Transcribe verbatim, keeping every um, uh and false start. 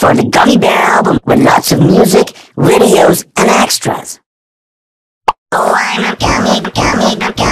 for the Gummy Bear album with lots of music, videos, and extras. Oh, I'm a gummy, gummy, gummy.